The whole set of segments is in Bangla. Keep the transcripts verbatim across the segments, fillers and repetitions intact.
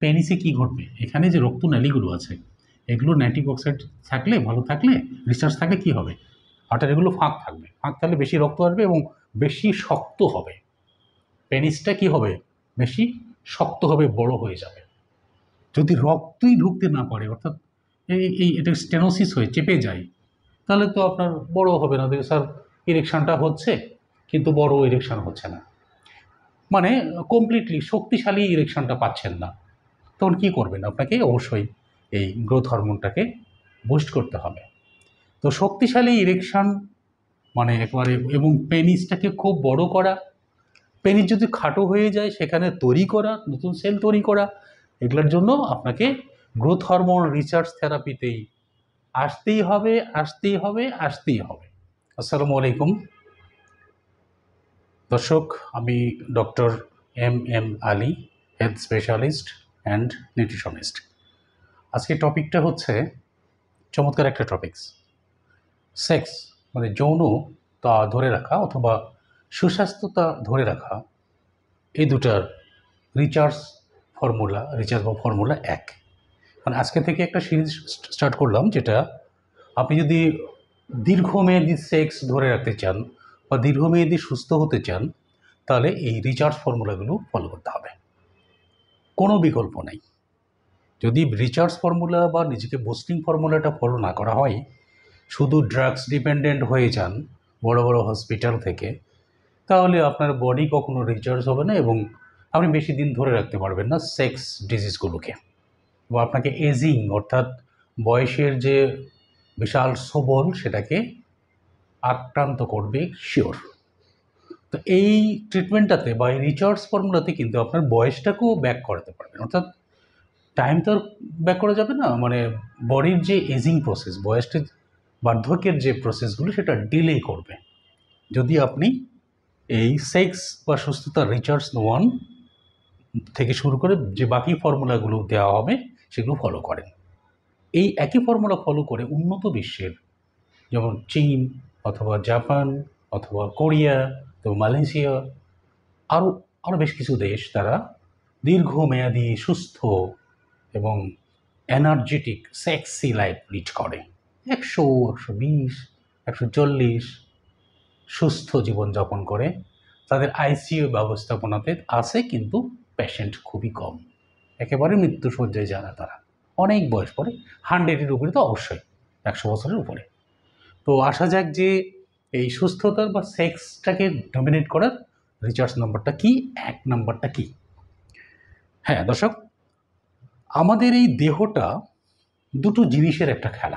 পেনিসে কী ঘটবে, এখানে যে রক্তনালীগুলো আছে এগুলো নাইট্রিক অক্সাইড থাকলে, ভালো থাকলে, রিচার্জ থাকলে কী হবে, আর্টারিগুলো ফাঁক থাকবে, ফাঁক থাকলে বেশি রক্ত আসবে এবং বেশি শক্ত হবে। পেনিসটা কী হবে, বেশি শক্ত হবে, বড় হয়ে যাবে। যদি রক্তই ঢুকতে না পারে, অর্থাৎ এই এই এটা স্টেনোসিস হয়ে চেপে যায়, তাহলে তো আপনার বড় হবে না। স্যার ইরেকশানটা হচ্ছে কিন্তু বড় ইরেকশান হচ্ছে না, মানে কমপ্লিটলি শক্তিশালী ইরেকশানটা পাচ্ছেন না, তখন কী করবেন, আপনাকে অবশ্যই এই গ্রোথ হরমোনটাকে বুস্ট করতে হবে। তো শক্তিশালী ইরেকশান মানে একবারে, এবং পেনিসটাকে খুব বড় করা, পেনিস যদি খাটো হয়ে যায় সেখানে তৈরি করা, নতুন সেল তৈরি করা, এগুলোর জন্য আপনাকে গ্রোথ হরমোন রিসার্চ থেরাপিতেই আসতেই হবে, আসতেই হবে, আসতেই হবে। আসসালামু আলাইকুম দর্শক, আমি doctor M M Ali, health specialist and nutritionist. আজকে টপিকটা হচ্ছে চমৎকার একটা টপিকস, সেক্স মানে যৌনতা ধরে রাখা অথবা সুস্বাস্থ্যতা ধরে রাখা, এই দুটার রিচার্জ ফর্মুলা, রিচার্জ বা ফর্মুলা এক। মানে আজকে থেকে একটা সিরিজ স্টার্ট করলাম, যেটা আপনি যদি দীর্ঘমেয়াদী সেক্স ধরে রাখতে চান বা দীর্ঘমেয়াদী সুস্থ হতে চান, তাহলে এই রিচার্জ ফর্মুলাগুলো ফলো করতে হবে, কোনো বিকল্প নেই। যদি রিচার্জ ফর্মুলা বা নিজেকে বুস্টিং ফর্মুলাটা ফলো না করা হয়, শুধু ড্রাগস ডিপেন্ডেন্ট হয়ে যান বড় বড় হসপিটাল থেকে, তাহলে আপনার বডি কখনো রিচার্জ হবে না এবং আপনি বেশি দিন ধরে রাখতে পারবেন না সেক্স ডিজিজগুলোকে। বা আপনাকে এজিং অর্থাৎ বয়সের যে বিশাল সবল, সেটাকে আক্রান্ত করবে শিওর। তো এই ট্রিটমেন্টটাতে বা এই রিচার্জ ফর্মুলাতে কিন্তু আপনার বয়সটাকেও ব্যাক করাতে পারবেন, অর্থাৎ টাইম তো আর ব্যাক করা যাবে না, মানে বডির যে এজিং প্রসেস, বয়সটা বার্ধক্যের যে প্রসেসগুলো, সেটা ডিলে করবে যদি আপনি এই সেক্স বা সুস্থতার রিচার্জ ওয়ান থেকে শুরু করে যে বাকি ফর্মুলাগুলো দেওয়া হবে সেগুলো ফলো করেন। এই একই ফর্মুলা ফলো করে উন্নত বিশ্বের, যেমন চীন অথবা জাপান অথবা কোরিয়া, তো মালয়েশিয়া, আরও আরও বেশ কিছু দেশ, তারা দীর্ঘমেয়াদী সুস্থ এবং এনার্জেটিক সেক্সি লাইফ লিড করে। একশো একশো বিশ একশো চল্লিশ সুস্থ জীবনযাপন করে। তাদের আইসিইউ ব্যবস্থাপনাতে আছে, কিন্তু পেশেন্ট খুবই কম, একেবারে মৃত্যুশয্যায় যারা, তারা অনেক বয়স পরে, হান্ড্রেডের উপরে তো অবশ্যই, একশো বছরের উপরে। তো আসা যাক যে এই সুস্থতার বা সেক্সটাকে ডমিনেট করার রিচার্জ নাম্বারটা কি, এক নাম্বারটা কি। হ্যাঁ দর্শক, আমাদের এই দেহটা দুটো জিনিসের একটা খেলা।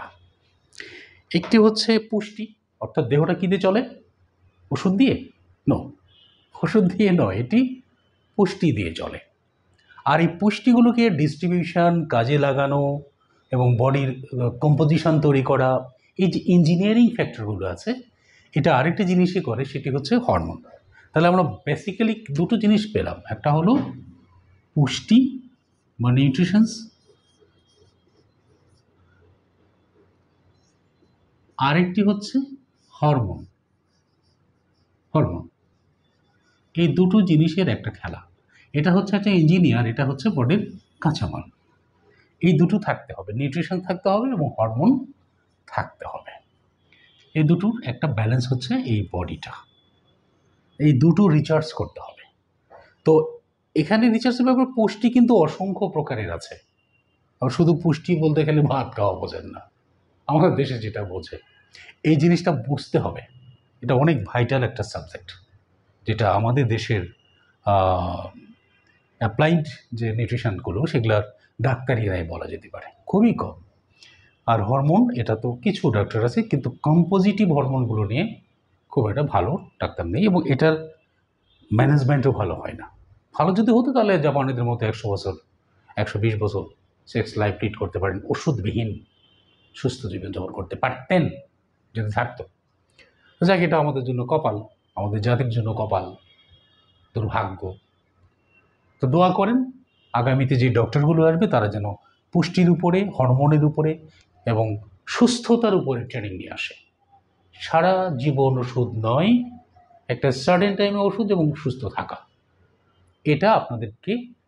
একটি হচ্ছে পুষ্টি, অর্থাৎ দেহটা কী দিয়ে চলে, ওষুধ দিয়ে নো, ওষুধ দিয়ে নয়, এটি পুষ্টি দিয়ে চলে। আর এই পুষ্টিগুলোকে ডিস্ট্রিবিউশন, কাজে লাগানো এবং বডির কম্পোজিশন তৈরি করা, এই যে ইঞ্জিনিয়ারিং ফ্যাক্টরগুলো আছে, এটা আরেকটি জিনিসই করে, সেটি হচ্ছে হরমোন। তাহলে আমরা বেসিক্যালি দুটো জিনিস পেলাম, একটা হলো পুষ্টি বা নিউট্রিশনস, আরেকটি হচ্ছে হরমোন। হরমোন এই দুটো জিনিসের একটা খেলা। এটা হচ্ছে একটা ইঞ্জিনিয়ার, এটা হচ্ছে বডির কাঁচামাল। এই দুটো থাকতে হবে, নিউট্রিশন থাকতে হবে এবং হরমোন থাকতে হবে। এই দুটোর একটা ব্যালেন্স হচ্ছে এই বডিটা, এই দুটো রিচার্জ করতে হবে। তো এখানে রিচার্জের ব্যাপারে পুষ্টি কিন্তু অসংখ্য প্রকারের আছে। আর শুধু পুষ্টি বলতে গেলে ভাত খাওয়া বোঝেন না, আমাদের দেশে যেটা বোঝে, এই জিনিসটা বুঝতে হবে। এটা অনেক ভাইটাল একটা সাবজেক্ট, যেটা আমাদের দেশের অ্যাপ্লাইড যে নিউট্রিশনগুলো, সেগুলার ডাক্তারিরাই বলা যেতে পারে, খুবই কম। আর হরমোন, এটা তো কিছু ডাক্তার আছে, কিন্তু কম্পোজিটিভ হরমোনগুলো নিয়ে খুব একটা ভালো ডাক্তার নেই, এবং এটার ম্যানেজমেন্টও ভালো হয় না। ভালো যদি হতো তাহলে জাপানিদের মতো একশো বছর একশো বিশ বছর সেক্স লাইফ লিড করতে পারেন, ওষুধবিহীন সুস্থ জীবনযাপন করতে পারতেন যদি থাকতো। যাক, এটা আমাদের জন্য কপাল, আমাদের জাতির জন্য কপাল, দুর্ভাগ্য। তো দোয়া করেন আগামীতে যে ডক্টরগুলো আসবে, তারা যেন পুষ্টির উপরে, হরমোনের উপরে এবং সুস্থতার উপরে ট্রেনিং নিয়ে আসে। সারা জীবন ওষুধ নয়, একটা সার্টেন টাইমে ওষুধ এবং সুস্থ থাকা, এটা আপনাদেরকে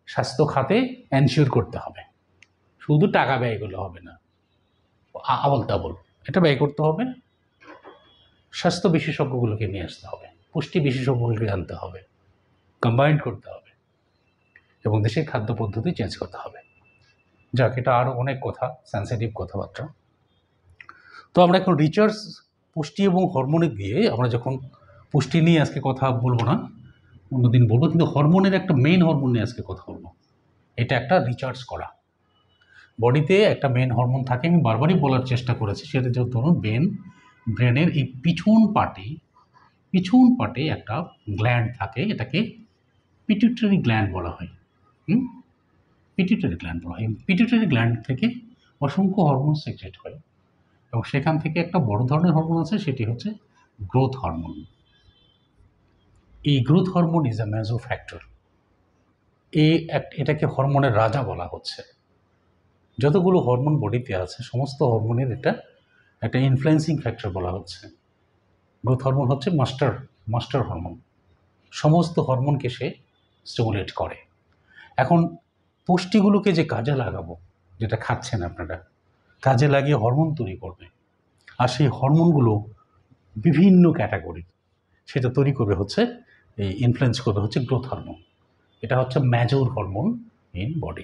স্বাস্থ্য খাতে এনশিওর করতে হবে, শুধু টাকা ব্যয় করলে হবে না, আবল তাবল এটা ব্যয় করতে হবে। স্বাস্থ্য বিশেষজ্ঞগুলোকে নিয়ে আসতে হবে, পুষ্টি বিশেষজ্ঞগুলোকে আনতে হবে, কম্বাইন করতে হবে এবং দেশের খাদ্য পদ্ধতি চেঞ্জ করতে হবে। যাক, এটা আরও অনেক কথা, সেন্সিটিভ কথাবার্তা। তো আমরা এখন রিচার্জ পুষ্টি এবং হরমোনে গিয়ে আমরা যখন পুষ্টি নিয়ে আজকে কথা বলবো না, অন্যদিন বলবো, কিন্তু হরমোনের একটা মেইন হরমোন নিয়ে আজকে কথা বলবো। এটা একটা রিচার্জ করা, বডিতে একটা মেন হরমোন থাকে, আমি বারবারই বলার চেষ্টা করেছি, সেটা যে ধরুন ব্রেন ব্রেনের এই পিছন পাটে পিছন পাটে একটা গ্ল্যান্ড থাকে, এটাকে পিটুইটারি গ্ল্যান্ড বলা হয়। হুম পিটুইটারি গ্ল্যান্ড বলা হয়। পিটুইটারি গ্ল্যান্ড থেকে অসংখ্য হরমোন সিক্রেট হয় এবং সেখান থেকে একটা বড় ধরনের হরমোন আছে, সেটি হচ্ছে গ্রোথ হরমোন। এই growth hormone is a major factor. এই এটাকে হরমোনের রাজা বলা হচ্ছে। যতগুলো হরমোন বডিতে আছে সমস্ত হরমোনের এটা একটা ইনফ্লুয়েন্সিং ফ্যাক্টর বলা হচ্ছে। গ্রোথ হরমোন হচ্ছে মাস্টার মাস্টার হরমোন, সমস্ত হরমোনকে সে স্টিমুলেট করে। এখন পুষ্টিগুলোকে যে কাজে লাগাবো, যেটা খাচ্ছেন আপনারা, কাজে লাগিয়ে হরমোন তৈরি করবে, আর সেই হরমোনগুলো বিভিন্ন ক্যাটাগরি, সেটা তৈরি করবে হচ্ছে, এই ইনফ্লুয়েন্স করবে হচ্ছে গ্রোথ হরমোন। এটা হচ্ছে major hormone in body.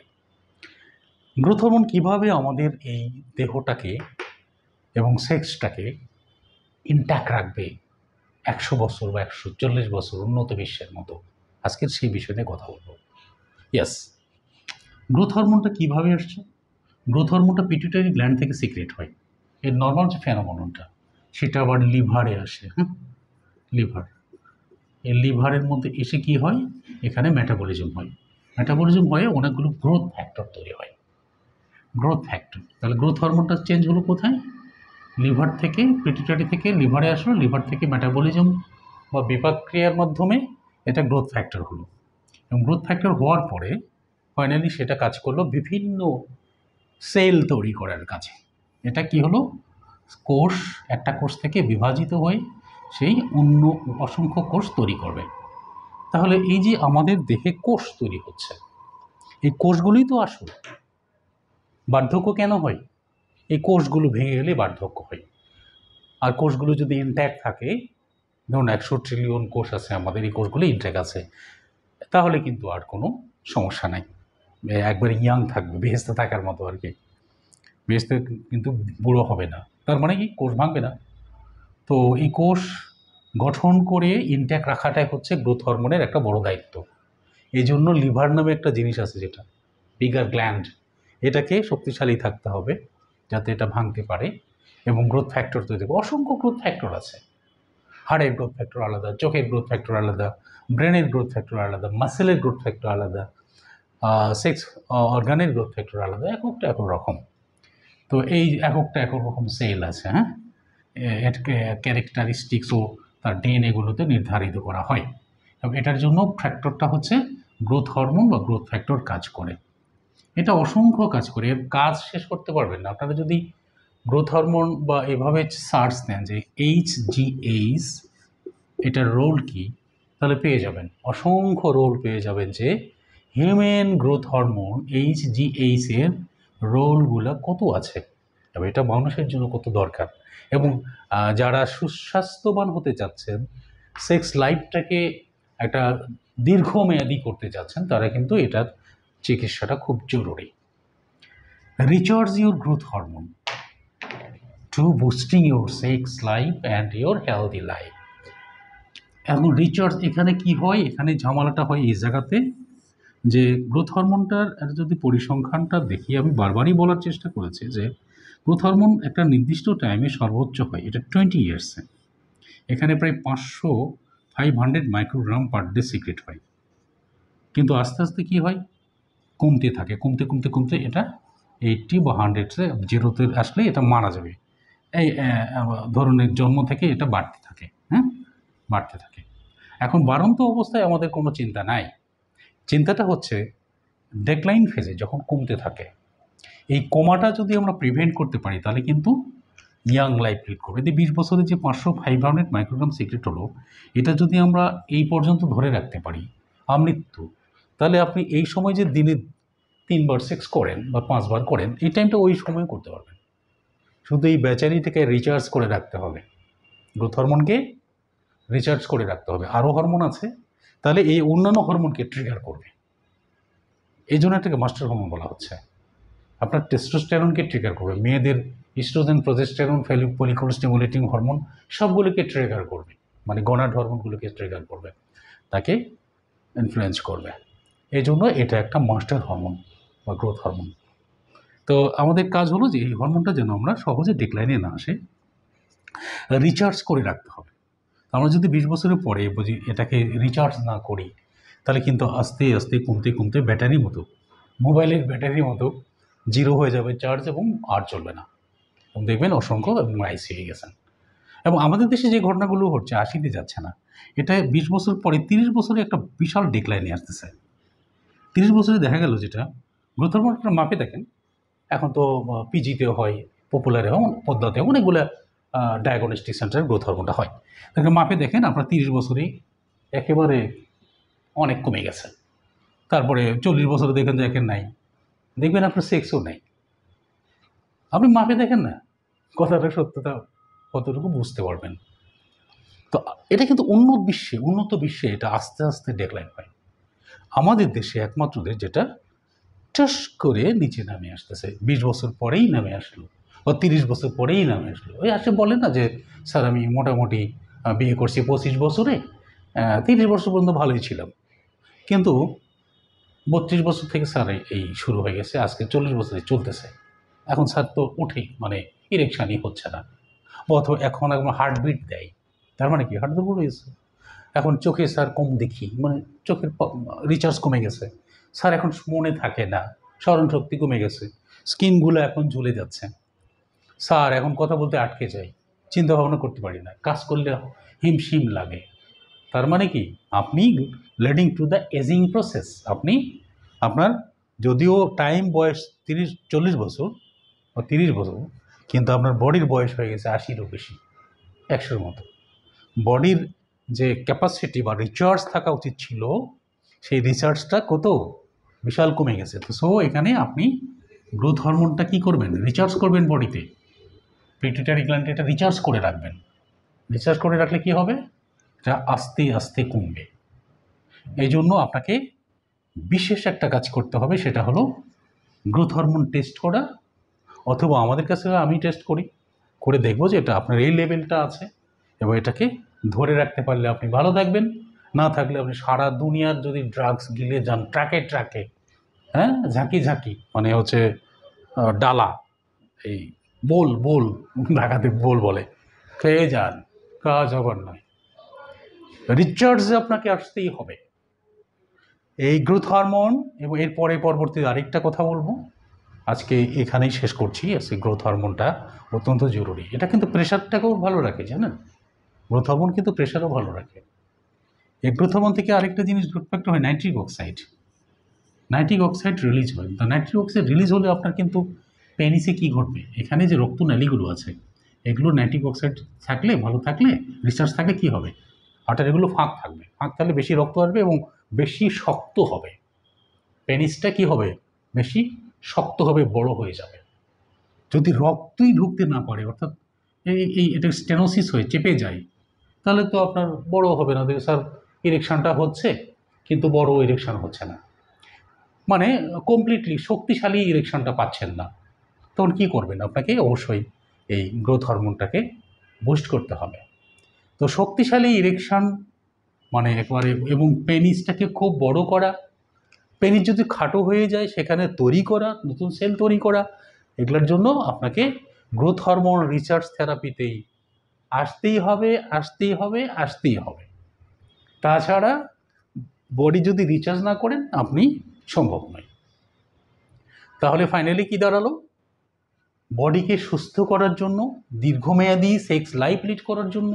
Growth hormone কীভাবে আমাদের এই দেহটাকে এবং সেক্সটাকে ইনট্যাক্ট রাখবে একশো বছর বা একশো চল্লিশ বছর উন্নত বিশ্বের মতো, আজকের সেই বিষয় নিয়ে কথা বলবো। ইয়েস, গ্রোথ হরমোনটা কীভাবে আসছে? গ্রোথ হরমোনটা পিটুইটারি গ্ল্যান্ড থেকে সিক্রেট হয়। এর নর্মাল যে ফেনোমেননটা, সেটা আবার লিভারে আসে। হ্যাঁ, লিভার, এই লিভারের মধ্যে এসে কি হয়, এখানে মেটাবলিজম হয়। মেটাবলিজম হয়ে অনেকগুলো গ্রোথ ফ্যাক্টর তৈরি হয়। গ্রোথ ফ্যাক্টর, তাহলে গ্রোথ হরমোনটা চেঞ্জ হলো কোথায়? লিভার থেকে, পিটুইটারি থেকে লিভারে আসলো, লিভার থেকে মেটাবলিজম বা বিপাক ক্রিয়ার মাধ্যমে এটা গ্রোথ ফ্যাক্টর হলো। এবং গ্রোথ ফ্যাক্টর হওয়ার পরে ফাইনালি সেটা কাজ করলো বিভিন্ন সেল তৈরি করার কাজে। এটা কি হলো? কোষ, একটা কোষ থেকে বিভাজিত হয়ে সেই অন্য অসংখ্য কোষ তৈরি করবে। তাহলে এই যে আমাদের দেহে কোষ তৈরি হচ্ছে, এই কোষগুলোই তো আসল। বার্ধক্য কেন হয়? এই কোষগুলো ভেঙে গেলে বার্ধক্য হয়। আর কোষগুলো যদি ইনট্যাক্ট থাকে, ধরুন একশো ট্রিলিয়ন কোষ আছে আমাদের, এই কোষগুলো ইনট্যাক্ট আছে, তাহলে কিন্তু আর কোনো সমস্যা নাই, একবারে ইয়াং থাকবে, বেহেস্তে থাকার মতো আর কি। বেহেস্তে কিন্তু বুড়ো হবে না, তার মানে কি কোষ ভাঙবে না। তো এই কোষ গঠন করে ইনট্যাক্ট রাখাটাই হচ্ছে গ্রোথ হরমোনের একটা বড় দায়িত্ব। এই জন্য লিভার নামে একটা জিনিস আছে, যেটা বিগার গ্ল্যান্ড, এটাকে শক্তিশালী থাকতে হবে যাতে এটা ভাঙতে পারে এবং গ্রোথ ফ্যাক্টর তৈরি করবে। অসংখ্য গ্রোথ ফ্যাক্টর আছে, হাড়ের গ্রোথ ফ্যাক্টর আলাদা, চোখের গ্রোথ ফ্যাক্টর আলাদা, ব্রেনের গ্রোথ ফ্যাক্টর আলাদা, মাসেলের গ্রোথ ফ্যাক্টর আলাদা, সেক্স অর্গানের গ্রোথ ফ্যাক্টর আলাদা, এককটা এক রকম। তো এই এককটা এক রকম সেল আছে। হ্যাঁ, ক্যারেক্টারিস্টিক্সও তার ডিএনএগুলোতে নির্ধারিত করা হয় এবং এটার জন্য ফ্যাক্টরটা হচ্ছে গ্রোথ হরমোন বা গ্রোথ ফ্যাক্টর কাজ করে। এটা অসংখ্য কাজ করে, এর কাজ শেষ করতে পারবেন না। আপনারা যদি গ্রোথ হরমোন বা এভাবে সার্চ দেন যে এইচ জি এইচ এটার রোল কি, তাহলে পেয়ে যাবেন অসংখ্য রোল পেয়ে যাবেন যে human growth hormone H G H এর রোলগুলো কত আছে এবং এটা মানুষের জন্য কত দরকার। এবং যারা সুস্বাস্থ্যবান হতে চাচ্ছেন, সেক্স লাইফটাকে একটা দীর্ঘমেয়াদী করতে চাচ্ছেন, তারা কিন্তু এটার চিকিৎসাটা খুব জরুরি। Recharge your growth hormone to boosting your sex life and your healthy life. এখন রিচার্জ এখানে কি হয়, এখানে ঝামেলাটা হয় এই জায়গাতে যে গ্রোথ হরমোনটার যদি পরিসংখ্যানটা দেখি, আমি বারবারই বলার চেষ্টা করেছি যে গ্রোথ হরমোন একটা নির্দিষ্ট টাইমে সর্বোচ্চ হয়, এটা টোয়েন্টি ইয়ার্সে। এখানে প্রায় পাঁচশো five hundred microgram per day secrete হয়, কিন্তু আস্তে আস্তে কী হয়, কমতে থাকে, কমতে কমতে কমতে এটা এইটটি বা হান্ড্রেডসে জিরোতে আসলে এটা মারা যাবে। এই ধরনের জন্ম থেকে এটা বাড়তে থাকে। হ্যাঁ, বাড়তে থাকে। এখন বাড়ন্ত অবস্থায় আমাদের কোনো চিন্তা নাই, চিন্তাটা হচ্ছে ডেক্লাইন ফেজে যখন কমতে থাকে। এই কমাটা যদি আমরা প্রিভেন্ট করতে পারি তাহলে কিন্তু ইয়াং লাইফ লিড করবে। এই বিশ বছরে যে পাঁচশো ফাইভ হান্ড্রেড মাইক্রোগ্রাম সিক্রেট হলো, এটা যদি আমরা এই পর্যন্ত ধরে রাখতে পারি আমৃত্যু, তাহলে আপনি এই সময় যে দিনে তিনবার সেক্স করেন বা পাঁচবার করেন, এই টাইমটা ওই সময় করতে পারবেন। শুধু এই ব্যাটারিটাকে রিচার্জ করে রাখতে হবে, গ্রোথ হরমোনকে রিচার্জ করে রাখতে হবে। আরও হরমোন আছে, তাহলে এই অন্যান্য হরমোনকে ট্রিগার করবে। এই জন্য এটাকে মাস্টার হরমোন বলা হচ্ছে। আপনার টেস্টোস্টেরনকে ট্রিগার করবে, মেয়েদের oestrogen, progesterone, follicle stimulating hormone সবগুলোকে ট্রিগার করবে, মানে গনাড হরমোনগুলোকে ট্রিগার করবে, তাকে ইনফ্লুয়েন্স করবে। এই জন্য এটা একটা মাস্টার হরমোন বা গ্রোথ হরমোন। তো আমাদের কাজ হলো যে এই হরমোনটা যেন আমরা সহজে ডিক্লাইনে না আসে, রিচার্জ করে রাখতে হবে। আমরা যদি বিশ বছরের পরে বুঝি এটাকে রিচার্জ না করি, তাহলে কিন্তু আস্তে আস্তে কমতে কমতে ব্যাটারির মতো, মোবাইলের ব্যাটারির মতো জিরো হয়ে যাবে চার্জ এবং আর চলবে না, এবং দেখবেন অসংখ্য এবং আইসি হয়ে গেছেন। এবং আমাদের দেশে যে ঘটনাগুলো হচ্ছে, আশিতে যাচ্ছে না, এটা বিশ বছর পরে তিরিশ বছরে একটা বিশাল ডিক্লাইনে আসতেছে। তিরিশ বছরে দেখা গেল যেটা গ্রোথ হরমোনটা মাপে দেখেন, এখন তো পিজিতেও হয়, পপুলারে হয়, পদ্মাতে অনেকগুলো ডায়াগনস্টিক সেন্টারে গ্রোথ হরমোনটা হয়। তাকে মাপে দেখেন আপনার তিরিশ বছরেই একেবারে অনেক কমে গেছে। তারপরে চল্লিশ বছরে দেখেন যে একে নাই, দেখবেন আপনার সেক্সও নাই। আপনি মাপে দেখেন না, কথাটা সত্যতা কতটুকু বুঝতে পারবেন। তো এটা কিন্তু উন্নত বিশ্বে উন্নত বিশ্বে এটা আস্তে আস্তে ডেক্লাইন হয়। আমাদের দেশে একমাত্র দেশ যেটা টাস করে নিচে নামে আসতেছে, বিশ বছর পরেই নামে আসলো বা তিরিশ বছর পরেই নামে আসলো। ওই আসে বলে না যে স্যার আমি মোটামুটি বিয়ে করছি পঁচিশ বছরে, তিরিশ বছর পর্যন্ত ভালোই ছিলাম, কিন্তু বত্রিশ বছর থেকে স্যার এই শুরু হয়ে গেছে, আজকে চল্লিশ বছরে চলতেছে, এখন স্যার তো উঠেই মানে ইরেকশানই হচ্ছে না, অথবা এখন একদম হার্টবিট দেয়। তার মানে কি হার্ট দুর্বল হয়েছে। এখন চোখে স্যার কম দেখি, মানে চোখের রিচার্জ কমে গেছে, স্যার এখন মনে থাকে না, স্মরণ শক্তি কমে গেছে, স্কিনগুলো এখন ঝুলে যাচ্ছে, স্যার এখন কথা বলতে আটকে যাই, চিন্তা ভাবনা করতে পারি না, কাজ করলে হিমশিম লাগে। তার মানে কি আপনি leading to the ageing process. আপনি আপনার যদিও টাইম বয়স তিরিশ চল্লিশ বছর বা তিরিশ বছর, কিন্তু আপনার বডির বয়স হয়ে গেছে আশিরও বেশি, একশোর মতো। বডির যে ক্যাপাসিটি বা রিচার্জ থাকা উচিত ছিল, সেই রিচার্জটা কত বিশাল কমে গেছে। তো সো এখানে আপনি গ্রোথ হরমোনটা কী করবেন, রিচার্জ করবেন বডিতে, পিটুইটারি গ্ল্যান্ড এটা রিচার্জ করে রাখবেন। রিচার্জ করে রাখলে কি হবে, এটা আস্তে আস্তে কমবে। এই জন্য আপনাকে বিশেষ একটা কাজ করতে হবে, সেটা হলো গ্রোথ হরমোন টেস্ট করা, অথবা আমাদের কাছে আমি টেস্ট করি, করে দেখবো যে এটা আপনার এই লেভেলটা আছে, এবং এটাকে ধরে রাখতে পারলে আপনি ভালো থাকবেন, না থাকলে আপনি সারা দুনিয়ার যদি ড্রাগস গিলে যান ট্রাকে ট্রাকে, হ্যাঁ ঝাঁকি ঝাঁকি মানে হচ্ছে ডালা, এই বোল বোল ঢাকাতে বোল বলে, খেয়ে যান, কাজ হবার নয়। রিচার্জে আপনাকে আসতেই হবে। এই গ্রোথ হরমোন এবং এর পরে পরবর্তীতে আরেকটা কথা বলবো, আজকে এখানেই শেষ করছি। আজকে গ্রোথ হরমোনটা অত্যন্ত জরুরি, এটা কিন্তু প্রেশারটাকেও ভালো রাখে, জানেন, গ্রোথ হরমোন কিন্তু প্রেশারও ভালো রাখে। এই গ্রোথ হরমোন থেকে আরেকটা জিনিস উৎপন্ন হয়, nitric oxide. Nitric oxide release হয়, তো নাইট্রিক অক্সাইড রিলিজ হলে আপনার কিন্তু পেনিসে কী ঘটবে, এখানে যে রক্তনালীগুলো আছে এগুলো নাইট্রিক অক্সাইড থাকলে, ভালো থাকলে, রিচার্জ থাকলে কী হবে, হার্টের এগুলো ফাঁক থাকবে, ফাঁক থাকলে বেশি রক্ত আসবে এবং বেশি শক্ত হবে, পেনিসটা কী হবে, বেশি শক্ত হবে, বড় হয়ে যাবে। যদি রক্তই ঢুকতে না পারে, অর্থাৎ এই এই এটা স্টেনোসিস হয়ে চেপে যায়, তাহলে তো আপনার বড় হবে না। দেখে স্যার ইরেকশানটা হচ্ছে কিন্তু বড় ইরেকশান হচ্ছে না, মানে কমপ্লিটলি শক্তিশালী ইরেকশানটা পাচ্ছেন না, তখন কী করবেন, আপনাকে অবশ্যই এই গ্রোথ হরমোনটাকে বুস্ট করতে হবে। তো শক্তিশালী ইরেকশান মানে একবারে, এবং পেনিসটাকে খুব বড় করা, পেনিস যদি খাটো হয়ে যায় সেখানে তৈরি করা নতুন সেল তৈরি করা, এগুলোর জন্য আপনাকে গ্রোথ হরমোন রিচার্জ থেরাপিতেই আসতেই হবে আসতেই হবে আসতেই হবে। তাছাড়া বডি যদি রিচার্জ না করেন আপনি সম্ভব নয়। তাহলে ফাইনালি কি দাঁড়ালো, বডিকে সুস্থ করার জন্য, দীর্ঘমেয়াদী সেক্স লাইফ লিড করার জন্য,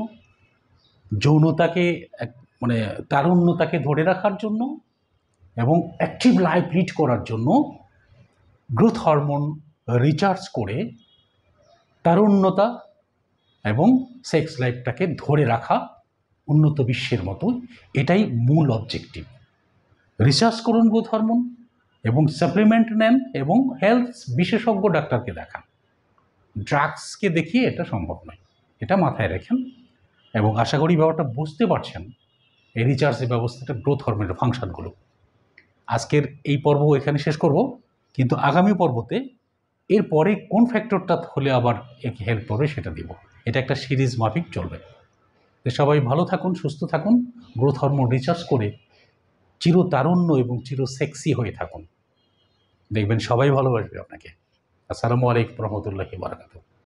যৌনতাকে মানে তারুণ্যতাকে ধরে রাখার জন্য এবং অ্যাক্টিভ লাইফ লিড করার জন্য গ্রোথ হরমোন রিচার্জ করে তারুণ্যতা এবং সেক্স লাইফটাকে ধরে রাখা উন্নত বিশ্বের মতো, এটাই মূল অবজেক্টিভ। রিসার্চ করুন গ্রোথ হরমোন এবং সাপ্লিমেন্ট নেন এবং হেলথ বিশেষজ্ঞ ডাক্তারকে দেখান। ড্রাগসকে দেখিয়ে এটা সম্ভব নয়, এটা মাথায় রাখেন। এবং আশা করি ব্যাপারটা বুঝতে পারছেন এই রিচার্জের ব্যবস্থাটা, গ্রোথ হরমোনের ফাংশনগুলো। আজকের এই পর্ব এখানে শেষ করব, কিন্তু আগামী পর্বতে এরপরে কোন ফ্যাক্টরটা হলে আবার একে হেল্প করবে সেটা দিব। এটা একটা সিরিজ মাফিক চলবে। তো সবাই ভালো থাকুন, সুস্থ থাকুন, গ্রোথ হরমোন রিচার্জ করে চিরতারুণ্য এবং চির সেক্সি হয়ে থাকুন। দেখবেন সবাই ভালোবাসবে আপনাকে। আসসালামু আলাইকুম রহমতুল্লাহি ওয়া বারাকাতুহু।